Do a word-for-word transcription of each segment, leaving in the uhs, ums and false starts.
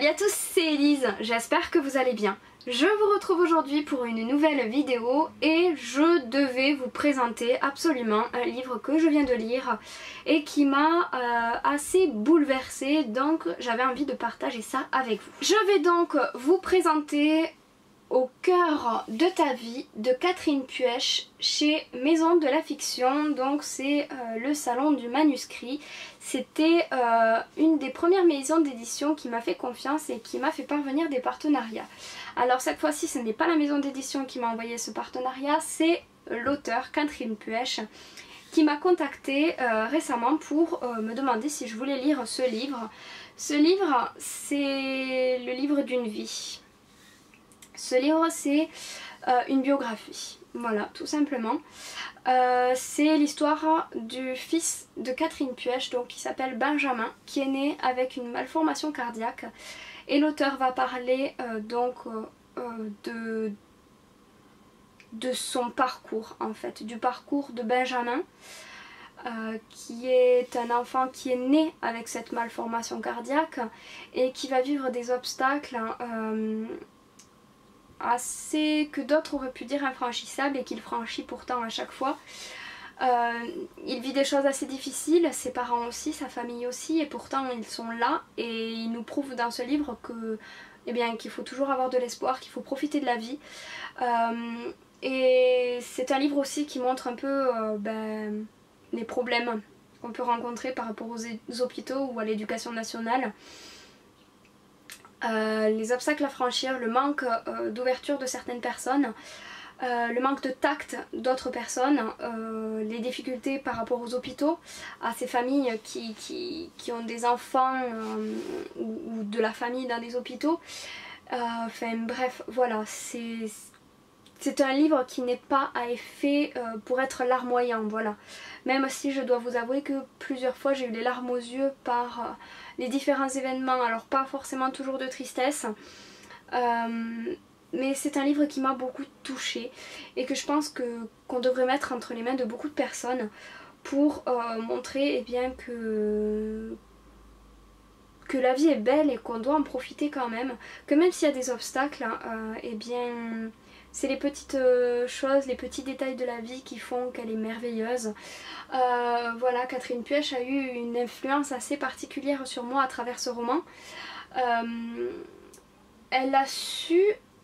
Salut à tous, c'est Elise, j'espère que vous allez bien. Je vous retrouve aujourd'hui pour une nouvelle vidéo et je devais vous présenter absolument un livre que je viens de lire et qui m'a euh, assez bouleversée, donc j'avais envie de partager ça avec vous. Je vais donc vous présenter Au cœur de ta vie de Catherine Puech chez Maison de la Fiction, donc c'est euh, le salon du manuscrit. C'était euh, une des premières maisons d'édition qui m'a fait confiance et qui m'a fait parvenir des partenariats. Alors cette fois-ci ce n'est pas la maison d'édition qui m'a envoyé ce partenariat, c'est l'auteur Catherine Puech qui m'a contacté euh, récemment pour euh, me demander si je voulais lire ce livre. Ce livre, c'est le livre d'une vie. Ce livre c'est euh, une biographie, voilà, tout simplement. Euh, c'est l'histoire du fils de Catherine Puech, donc qui s'appelle Benjamin, qui est né avec une malformation cardiaque. Et l'auteur va parler euh, donc euh, de, de son parcours en fait, du parcours de Benjamin. Euh, qui est un enfant qui est né avec cette malformation cardiaque et qui va vivre des obstacles euh, assez que d'autres auraient pu dire infranchissables et qu'il franchit pourtant à chaque fois. Euh, il vit des choses assez difficiles, ses parents aussi, sa famille aussi, et pourtant ils sont là et il nous prouve dans ce livre que, eh bien, qu'il faut toujours avoir de l'espoir, qu'il faut profiter de la vie. Euh, et c'est un livre aussi qui montre un peu euh, ben, les problèmes qu'on peut rencontrer par rapport aux hôpitaux ou à l'éducation nationale. Euh, les obstacles à franchir, le manque euh, d'ouverture de certaines personnes, euh, le manque de tact d'autres personnes, euh, les difficultés par rapport aux hôpitaux, à ces familles qui, qui, qui ont des enfants euh, ou, ou de la famille dans des hôpitaux. Euh, enfin bref, voilà, c'est... C'est un livre qui n'est pas à effet euh, pour être larmoyant, voilà. Même si je dois vous avouer que plusieurs fois j'ai eu les larmes aux yeux par euh, les différents événements, alors pas forcément toujours de tristesse. Euh, mais c'est un livre qui m'a beaucoup touchée et que je pense que qu'on devrait mettre entre les mains de beaucoup de personnes pour euh, montrer eh bien, que, que la vie est belle et qu'on doit en profiter quand même. Que même s'il y a des obstacles, euh, eh bien... c'est les petites euh, choses, les petits détails de la vie qui font qu'elle est merveilleuse. Euh, voilà, Catherine Puech a eu une influence assez particulière sur moi à travers ce roman. Euh, elle a su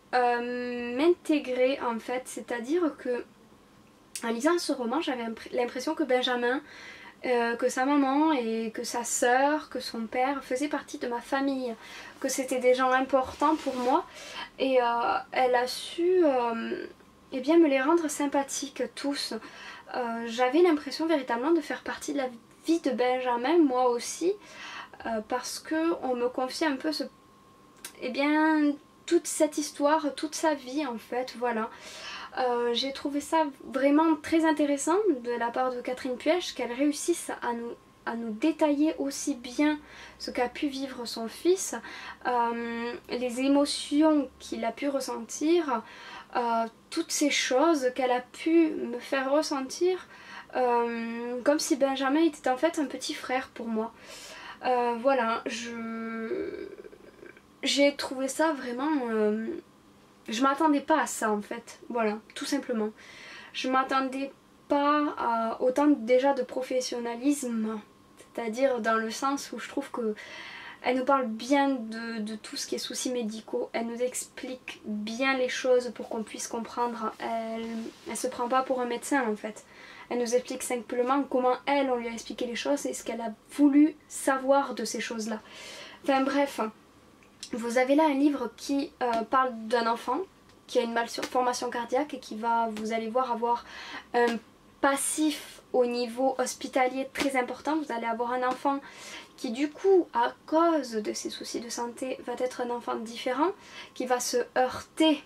euh, m'intégrer en fait, c'est-à-dire que en lisant ce roman, j'avais l'impression que Benjamin, Euh, que sa maman et que sa sœur, que son père faisaient partie de ma famille, que c'était des gens importants pour moi et euh, elle a su euh, eh bien, me les rendre sympathiques tous. Euh, j'avais l'impression véritablement de faire partie de la vie de Benjamin, moi aussi, euh, parce que on me confiait un peu ce, eh bien, toute cette histoire, toute sa vie en fait, voilà. Euh, j'ai trouvé ça vraiment très intéressant de la part de Catherine Puech, qu'elle réussisse à nous, à nous détailler aussi bien ce qu'a pu vivre son fils, euh, les émotions qu'il a pu ressentir, euh, toutes ces choses qu'elle a pu me faire ressentir, euh, comme si Benjamin était en fait un petit frère pour moi. Euh, voilà, je... j'ai trouvé ça vraiment... Euh, Je m'attendais pas à ça en fait, voilà, tout simplement. Je m'attendais pas à autant déjà de professionnalisme, c'est-à-dire dans le sens où je trouve que elle nous parle bien de, de tout ce qui est soucis médicaux, elle nous explique bien les choses pour qu'on puisse comprendre, elle, elle se prend pas pour un médecin en fait. Elle nous explique simplement comment elle, on lui a expliqué les choses et ce qu'elle a voulu savoir de ces choses-là. Enfin bref... Vous avez là un livre qui euh, parle d'un enfant qui a une malformation cardiaque et qui va, vous allez voir, avoir un passif au niveau hospitalier très important. Vous allez avoir un enfant qui du coup, à cause de ses soucis de santé, va être un enfant différent, qui va se heurter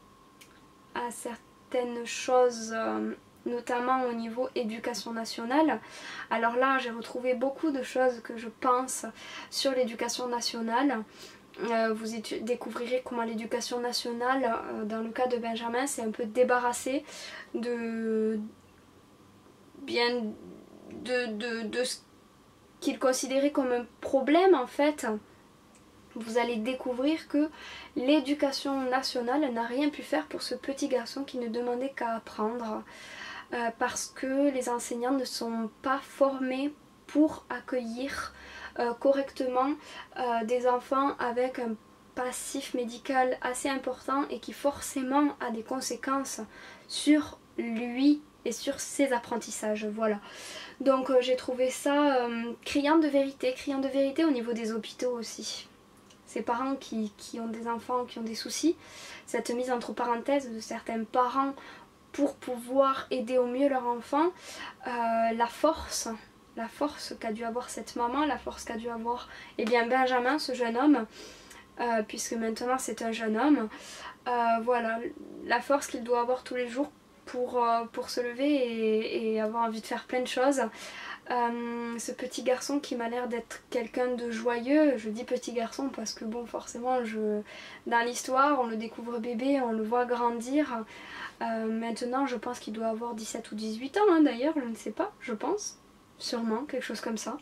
à certaines choses, euh, notamment au niveau éducation nationale. Alors là, j'ai retrouvé beaucoup de choses que je pense sur l'éducation nationale. Euh, vous découvrirez comment l'éducation nationale, euh, dans le cas de Benjamin, s'est un peu débarrassée de, bien, de, de, de ce qu'il considérait comme un problème en fait vous allez découvrir que l'éducation nationale n'a rien pu faire pour ce petit garçon qui ne demandait qu'à apprendre. Euh, parce que les enseignants ne sont pas formés pour accueillir euh, correctement euh, des enfants avec un passif médical assez important et qui forcément a des conséquences sur lui et sur ses apprentissages. Voilà. Donc euh, j'ai trouvé ça euh, criant de vérité, criant de vérité au niveau des hôpitaux aussi. Ces parents qui, qui ont des enfants qui ont des soucis, cette mise entre parenthèses de certains parents pour pouvoir aider au mieux leur enfant, euh, la force, la force qu'a dû avoir cette maman, la force qu'a dû avoir eh bien, Benjamin, ce jeune homme, euh, puisque maintenant c'est un jeune homme, euh, voilà, la force qu'il doit avoir tous les jours pour, euh, pour se lever et, et avoir envie de faire plein de choses. Euh, ce petit garçon qui m'a l'air d'être quelqu'un de joyeux, je dis petit garçon parce que bon forcément je... dans l'histoire on le découvre bébé, on le voit grandir, euh, maintenant je pense qu'il doit avoir dix-sept ou dix-huit ans hein, d'ailleurs, je ne sais pas, je pense, sûrement quelque chose comme ça.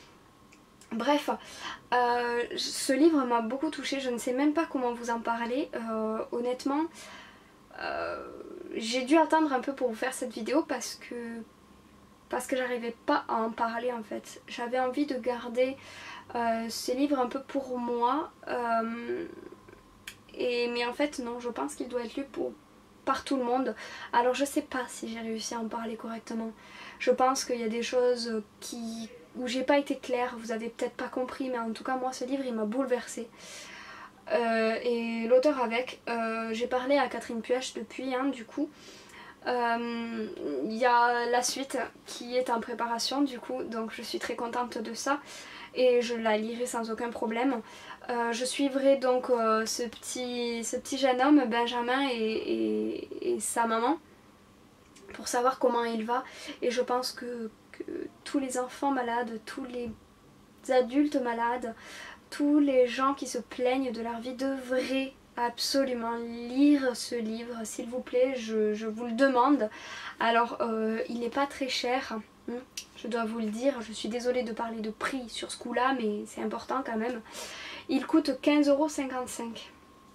Bref, euh, ce livre m'a beaucoup touchée, je ne sais même pas comment vous en parler, euh, honnêtement euh, j'ai dû attendre un peu pour vous faire cette vidéo parce que parce que j'arrivais pas à en parler en fait. J'avais envie de garder euh, ces livres un peu pour moi, euh, et, mais en fait non, je pense qu'il doit être lu pour, par tout le monde. Alors je sais pas si j'ai réussi à en parler correctement. Je pense qu'il y a des choses qui, où j'ai pas été claire, vous avez peut-être pas compris, mais en tout cas moi ce livre il m'a bouleversée. Euh, et l'auteur avec, euh, j'ai parlé à Catherine Puech depuis hein, du coup. Il euh, y a la suite qui est en préparation du coup, donc je suis très contente de ça et je la lirai sans aucun problème. Euh, je suivrai donc euh, ce, petit, ce petit jeune homme, Benjamin, et, et, et sa maman pour savoir comment il va, et je pense que, que tous les enfants malades, tous les adultes malades, tous les gens qui se plaignent de leur vie devraient absolument lire ce livre, s'il vous plaît, je, je vous le demande. Alors euh, il n'est pas très cher, hein, je dois vous le dire, je suis désolée de parler de prix sur ce coup là, mais c'est important quand même. Il coûte quinze euros cinquante-cinq,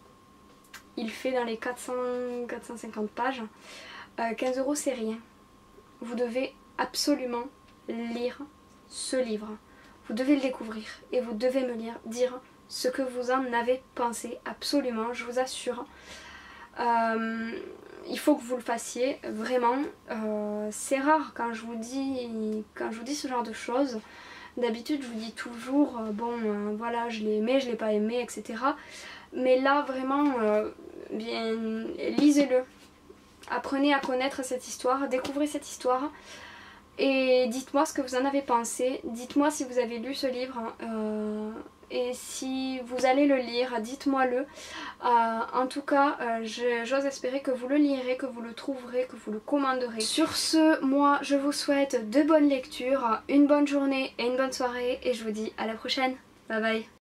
il fait dans les quatre cents à quatre cent cinquante pages, euh, quinze euros c'est rien, vous devez absolument lire ce livre, vous devez le découvrir et vous devez me lire, dire ce que vous en avez pensé, absolument, je vous assure. Euh, il faut que vous le fassiez, vraiment. Euh, c'est rare quand je vous dis quand je vous dis ce genre de choses. D'habitude je vous dis toujours, euh, bon euh, voilà je l'ai aimé, je l'ai pas aimé, et cetera. Mais là vraiment, euh, bien lisez-le. Apprenez à connaître cette histoire, découvrez cette histoire. Et dites-moi ce que vous en avez pensé, dites-moi si vous avez lu ce livre, euh, et si vous allez le lire, dites-moi-le. Euh, en tout cas, euh, j'ose espérer que vous le lirez, que vous le trouverez, que vous le commanderez. Sur ce, moi je vous souhaite de bonnes lectures, une bonne journée et une bonne soirée, et je vous dis à la prochaine. Bye bye.